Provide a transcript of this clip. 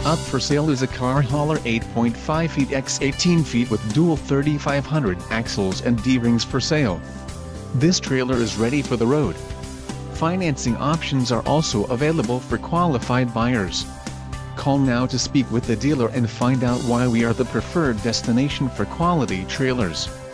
Up for sale is a car hauler 8.5 feet x 18 feet with dual 3500 axles and D-rings for sale. This trailer is ready for the road. Financing options are also available for qualified buyers. Call now to speak with the dealer and find out why we are the preferred destination for quality trailers.